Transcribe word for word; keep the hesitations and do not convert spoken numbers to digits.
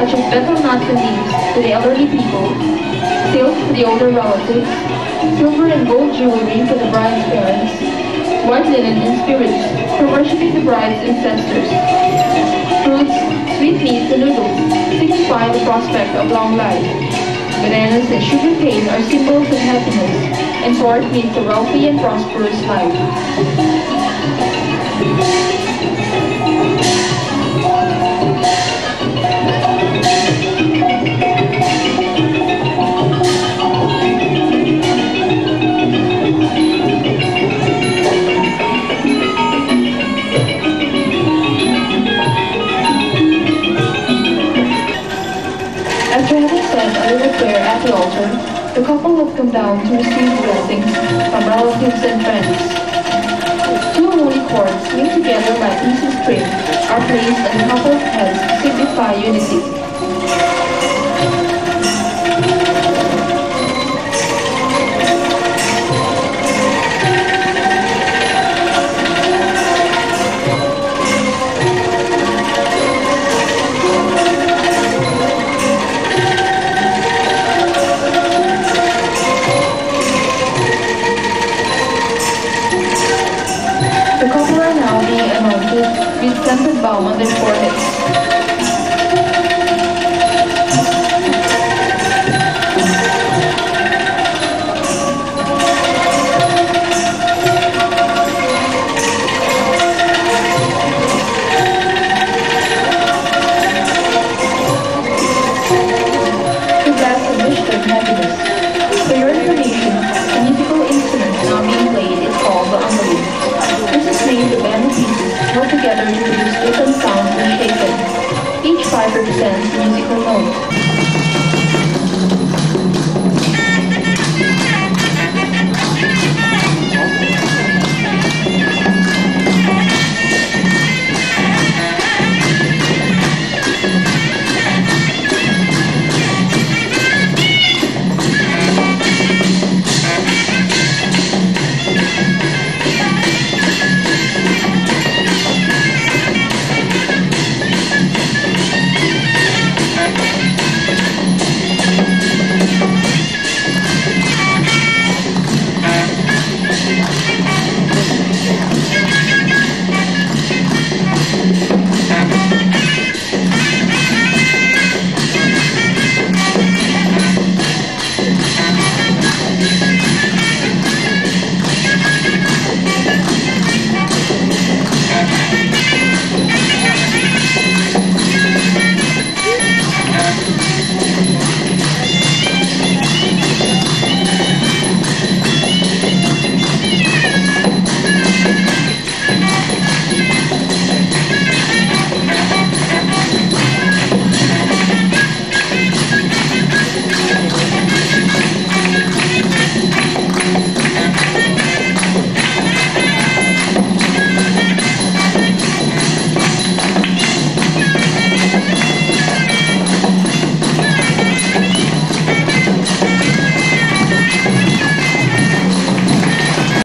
such as betel nuts and leaves to the elderly people, silk for the older relatives, silver and gold jewelry for the bride's parents, white linen and spirits for worshipping the bride's ancestors, fruits, sweet meats and noodles signify the prospect of long life. Bananas and sugar cane are symbols of happiness, and pork means a wealthy and prosperous life. After having said a little prayer at the altar, the couple have come down to receive blessings from relatives and friends. Two holy cords linked together by peace and string are placed on the couple's heads to signify unity. With scented balm on their foreheads. To bless the wisdom and happiness. For your information, the musical instrument now being played is called the angoli. This is made of bamboo pieces held together to produce different sounds when shaken. Each pipe represents a musical note.